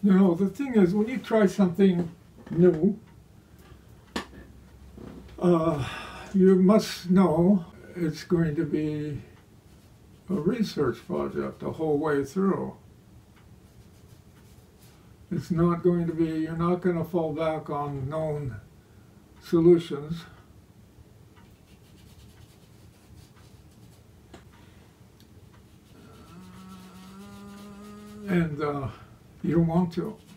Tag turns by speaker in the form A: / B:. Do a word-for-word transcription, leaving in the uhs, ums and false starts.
A: You know, the thing is, when you try something new, uh, you must know it's going to be a research project the whole way through. It's not going to be, you're not going to fall back on known solutions. And uh, you don't want to.